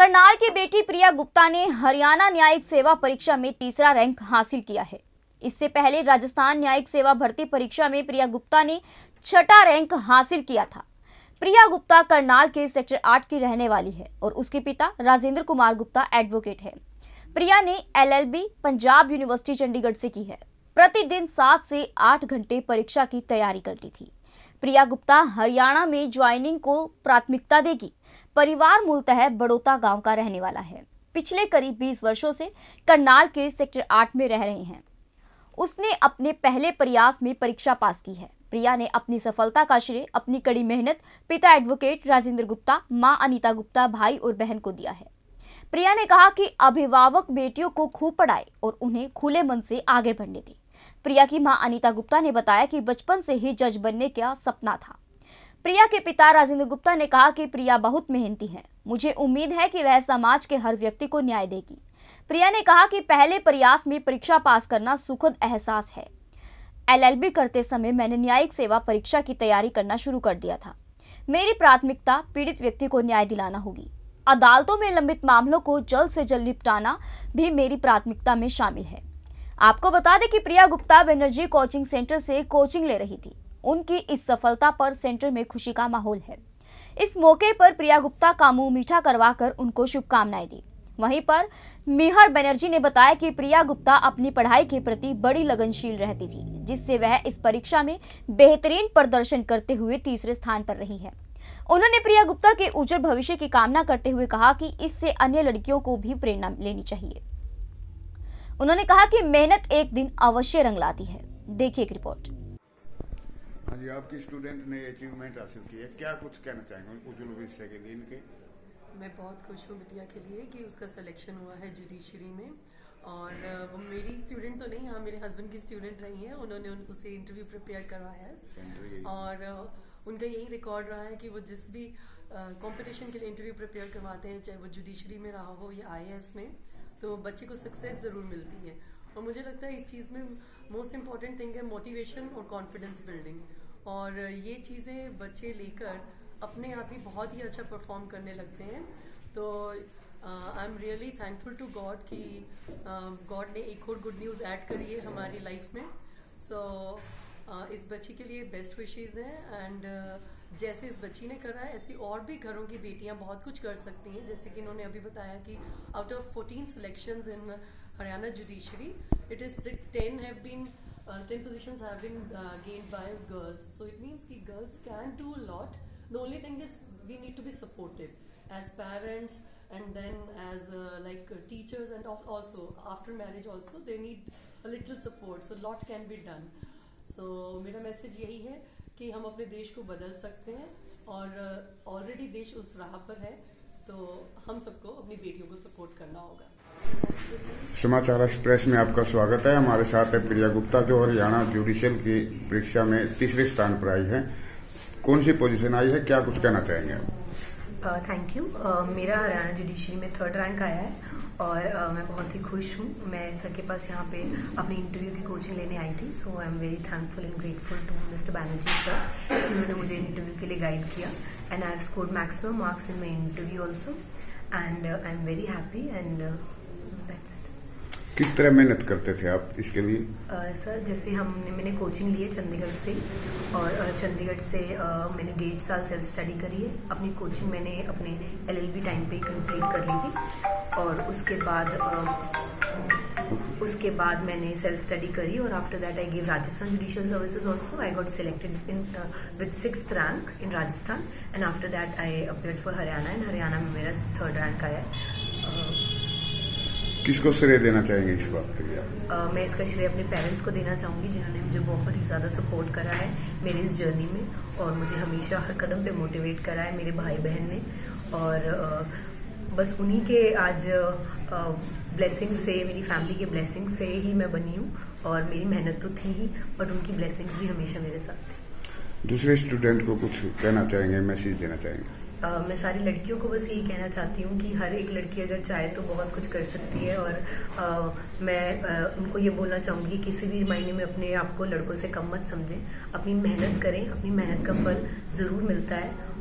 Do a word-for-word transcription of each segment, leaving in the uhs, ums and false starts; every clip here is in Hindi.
करनाल की बेटी प्रिया गुप्ता ने हरियाणा न्यायिक सेवा परीक्षा में तीसरा रैंक हासिल किया है। इससे पहले राजस्थान न्यायिक सेवा भर्ती परीक्षा में प्रिया गुप्ता ने छठा रैंक हासिल किया था। प्रिया गुप्ता करनाल के सेक्टर आठ की रहने वाली है और उसके पिता राजेंद्र कुमार गुप्ता एडवोकेट है। प्रिया ने L L B Punjab university Chandigarh से की है। प्रतिदिन सात से आठ घंटे परीक्षा की तैयारी करती थी। प्रिया गुप्ता हरियाणा में ज्वाइनिंग को प्राथमिकता देगी। परिवार मूलतः बड़ौता गांव का रहने वाला है। पिछले करीब बीस वर्षों से करनाल के सेक्टर आठ में रह रहे हैं। उसने अपने पहले प्रयास में परीक्षा पास की है। प्रिया ने अपनी सफलता का श्रेय अपनी कड़ी मेहनत, पिता एडवोकेट राजेंद्र गुप्ता, मां अनीता गुप्ता, भाई और बहन को दिया है। प्रिया ने कहा कि अभिभावक बेटियों को खूब पढ़ाए और उन्हें खुले मन से आगे बढ़ने दें। प्रिया की मां अनीता गुप्ता ने बताया कि बचपन से ही जज बनने का सपना था। प्रिया के पिता राजेंद्र गुप्ता ने कहा कि प्रिया बहुत मेहनती है। मुझे उम्मीद है कि वह समाज के हर व्यक्ति को न्याय देगी। प्रिया ने कहा कि पहले प्रयास में परीक्षा पास करना सुखद एहसास है। एल एल बी करते समय मैंने न्यायिक सेवा परीक्षा की तैयारी करना शुरू कर दिया था। मेरी प्राथमिकता पीड़ित व्यक्ति को न्याय दिलाना होगी। अदालतों में लंबित मामलों को जल्द से जल्द निपटाना भी मेरी प्राथमिकता में शामिल है। आपको बता दें कि प्रिया गुप्ता बनर्जी कोचिंग सेंटर से कोचिंग ले रही थी। उनकी इस सफलता पर सेंटर में खुशी का माहौल है। इस मौके पर प्रिया गुप्ता का मुंह मीठा करवाकर उनको शुभकामनाएं दी। वहीं पर मिहर बनर्जी ने बताया कि प्रिया गुप्ता अपनी पढ़ाई के प्रति बड़ी लगनशील रहती थी, जिससे वह इस परीक्षा में बेहतरीन प्रदर्शन करते हुए तीसरे स्थान पर रही है। उन्होंने प्रिया गुप्ता के उज्जवल भविष्य की कामना करते हुए कहा कि इससे अन्य लड़कियों को भी प्रेरणा लेनी चाहिए। उन्होंने कहा कि मेहनत एक दिन अवश्य रंग लाती है। देखिए एक रिपोर्ट। हाँ जी, आपकी स्टूडेंट ने अचीवमेंट हासिल की है, क्या कुछ कहना चाहेंगे उज्जवल भविष्य के लिए इनके? मैं बहुत खुश हूँ बिटिया के लिए कि उसका सिलेक्शन हुआ है जुडिशरी में। और वो मेरी स्टूडेंट तो नहीं, हाँ मेरे हस्बैंड की स्टूडेंट रही है। उन्होंने उसे इंटरव्यू प्रिपेयर करवाया है और उनका यही रिकॉर्ड रहा है कि वो जिस भी कंपटीशन के लिए इंटरव्यू प्रिपेयर करवाते हैं, चाहे वो जुडिशरी में रहा हो या आई ए एस में, तो बच्चे को सक्सेस ज़रूर मिलती है। और मुझे लगता है इस चीज़ में मोस्ट इम्पॉर्टेंट थिंग है मोटिवेशन और कॉन्फिडेंस बिल्डिंग। और ये चीज़ें बच्चे लेकर अपने आप ही बहुत ही अच्छा परफॉर्म करने लगते हैं। तो I am really thankful to God कि गॉड uh, ने एक और गुड न्यूज़ ऐड करी है हमारी लाइफ में। सो so, uh, इस बच्ची के लिए बेस्ट विशेज़ हैं। एंड uh, जैसे इस बच्ची ने करा है, ऐसी और भी घरों की बेटियां बहुत कुछ कर सकती हैं। जैसे कि इन्होंने अभी बताया कि out of fourteen selections in Haryana judiciary, it is ten have been ten positions have been gained by girls. So it means कि girls can do a lot. The only thing is we need to be supportive as parents, and then as uh, like uh, teachers, and also after marriage also they need a little support, so lot can be done. So मेरा मैसेज यही है कि हम अपने देश को बदल सकते हैं और ऑलरेडी uh, देश उस राह पर है, तो हम सबको अपनी बेटियों को सपोर्ट करना होगा। समाचार एक्सप्रेस में आपका स्वागत है। हमारे साथ है प्रिया गुप्ता, जो हरियाणा जुडिशियल की परीक्षा में तीसरे स्थान पर आई है। कौन सी पोजीशन आई है, क्या कुछ कहना चाहेंगे आप? थैंक uh, यू uh, मेरा हरियाणा जुडिशरी में थर्ड रैंक आया है और uh, मैं बहुत ही खुश हूँ। मैं सर के पास यहाँ पे अपनी इंटरव्यू की कोचिंग लेने आई थी। So I am very thankful and grateful to mister Banerjee sir, उन्होंने मुझे इंटरव्यू के लिए गाइड किया। And I have scored maximum marks in my interview also, and I am very happy and that's it. किस तरह मेहनत करते थे आप इसके लिए? uh, सर जैसे हमने मैंने कोचिंग ली है चंडीगढ़ से, और uh, चंडीगढ़ से uh, मैंने डेढ़ साल सेल्फ स्टडी करी है। अपनी कोचिंग मैंने अपने एल एल बी टाइम पे कंप्लीट कर ली थी, और उसके बाद uh, उसके बाद मैंने सेल्फ स्टडी करी, और after that I give Rajasthan judicial services also. I got selected in with sixth rank in Rajasthan, and after that I appeared for Haryana, and Haryana में मेरा थर्ड रैंक आया है। किसको श्रेय देना चाहेंगे इस बात के लिए? uh, मैं इसका श्रेय अपने पेरेंट्स को देना चाहूँगी, जिन्होंने मुझे बहुत ही ज़्यादा सपोर्ट करा है मेरी इस जर्नी में, और मुझे हमेशा हर कदम पे मोटिवेट करा है मेरे भाई बहन ने। और uh, बस उन्हीं के आज ब्लेसिंग uh, से, मेरी फैमिली के ब्लेसिंग से ही मैं बनी हूँ, और मेरी मेहनत तो थी ही, बट उनकी ब्लेसिंग्स भी हमेशा मेरे साथ थी। दूसरे स्टूडेंट को कुछ कहना चाहेंगे, मैसेज देना चाहेंगे? Uh, मैं सारी लड़कियों को बस यही कहना चाहती हूँ कि हर एक लड़की अगर चाहे तो बहुत कुछ कर सकती है। और uh, मैं uh, उनको ये बोलना चाहूँगी कि किसी भी मायने में अपने आप को लड़कों से कम मत समझें। अपनी मेहनत करें, अपनी मेहनत का फल ज़रूर मिलता है,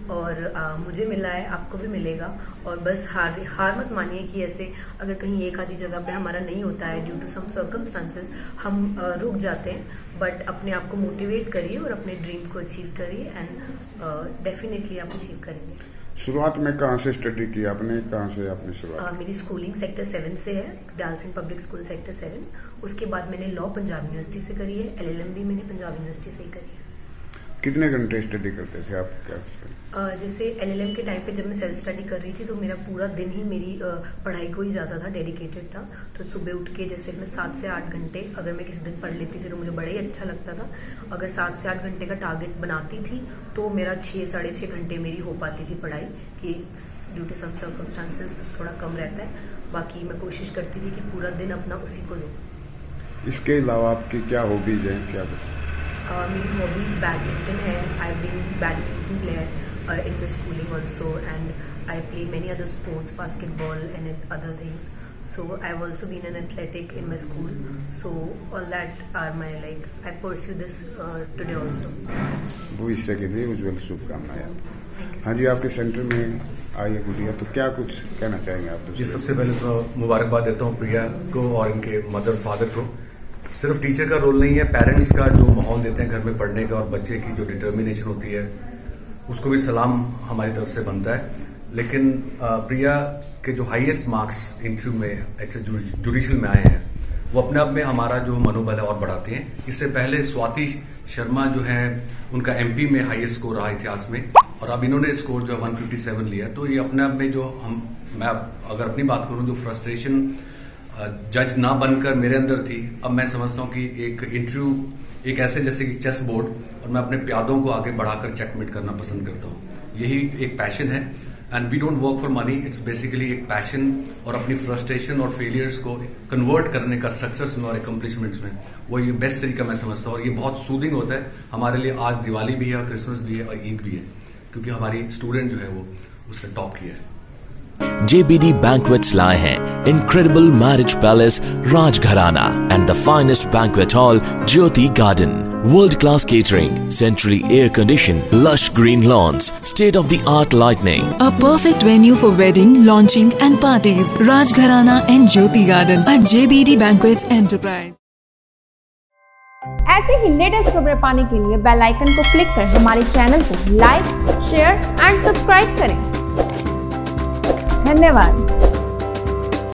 और आ, मुझे मिला है, आपको भी मिलेगा। और बस हार हार मत मानिए कि ऐसे अगर कहीं एक आधी जगह पे हमारा नहीं होता है ड्यू टू सम सर्कमस्टांसेस, हम आ, रुक जाते हैं, बट अपने आप को मोटिवेट करिए और अपने ड्रीम को अचीव करिए एंड डेफिनेटली आप अचीव करेंगे। शुरुआत में कहाँ से स्टडी की आपने, कहाँ से आपने शुरुआत? मेरी स्कूलिंग सेक्टर सेवन से है, Dayal Singh public school sector seven. उसके बाद मैंने लॉ पंजाब यूनिवर्सिटी से करी है, एलएलएम भी मैंने पंजाब यूनिवर्सिटी से ही करी है। कितने घंटे स्टडी करते थे आप, क्या कुछ करते? Uh, जैसे एलएलएम के टाइम पे जब मैं सेल्फ स्टडी कर रही थी तो मेरा पूरा दिन ही मेरी uh, पढ़ाई को ही जाता था, डेडिकेटेड था। तो सुबह उठ के जैसे मैं सात से आठ घंटे अगर मैं किसी दिन पढ़ लेती थी तो मुझे बड़ा ही अच्छा लगता था। अगर सात से आठ घंटे का टारगेट बनाती थी तो मेरा छः साढ़े छः घंटे मेरी हो पाती थी पढ़ाई, कि ड्यू टू सम सर्कमस्टांसेस थोड़ा कम रहता है। बाकी मैं कोशिश करती थी कि पूरा दिन अपना उसी को दूँ। इसके अलावा आपकी क्या हॉबीज हैं, क्या कुछ? Uh, मेरी हॉबीज बैडमिंटन है। I been badminton player in my schooling also and I play many other sports, basketball and other things. So I have also been an athletic in my school. So all that are my like I pursue this today also. भविष्य के लिए उज्जवल शुभकामनाएं आपको। हाँ जी, आपके सेंटर में आई है गुड़िया, तो क्या कुछ कहना चाहेंगे आप? जी, सबसे पहले तो मुबारकबाद देता हूँ प्रिया को और इनके मदर फादर को। सिर्फ टीचर का रोल नहीं है, पेरेंट्स का जो माहौल देते हैं घर में पढ़ने का और बच्चे की जो डिटर्मिनेशन होती है उसको भी सलाम हमारी तरफ से बनता है। लेकिन प्रिया के जो हाईएस्ट मार्क्स इंटरव्यू में ऐसे जुडिशियल में आए हैं वो अपने आप में हमारा जो मनोबल है और बढ़ाते हैं। इससे पहले स्वाति शर्मा जो है उनका एमपी में हाईएस्ट स्कोर रहा इतिहास में, और अब इन्होंने स्कोर जो है वन फिफ्टी सेवन लिया। तो ये अपने आप में जो हम मैं अगर अपनी बात करूं जो फ्रस्ट्रेशन जज ना बनकर मेरे अंदर थी, अब मैं समझता हूँ कि एक इंटरव्यू एक ऐसे जैसे कि चेस बोर्ड, और मैं अपने प्यादों को आगे बढ़ाकर चेकमेट करना पसंद करता हूँ। यही एक पैशन है and we don't work for money, it's basically एक पैशन। और अपनी फ्रस्ट्रेशन और फेलियर्स को कन्वर्ट करने का सक्सेस में और एकम्प्लिशमेंट्स में, वो ये बेस्ट तरीका मैं समझता हूँ। और ये बहुत सूदिंग होता है हमारे लिए। आज दिवाली भी है, क्रिसमस भी है और ईद भी है, क्योंकि हमारी स्टूडेंट जो है वो उसने टॉप किया है। J B D Banquets लाए हैं Incredible Marriage Palace Rajgharana and the finest banquet hall Jyoti Garden. World class catering, centrally air conditioned, lush green lawns, state of the art lighting. A perfect venue for wedding, launching and parties. Rajgharana and Jyoti Garden at J B D Banquets Enterprise. ऐसे ही लेटेस्ट खबरें पाने के लिए बेल आइकन को क्लिक कर हमारे चैनल को लाइक, शेयर एंड सब्सक्राइब करें। धन्यवाद।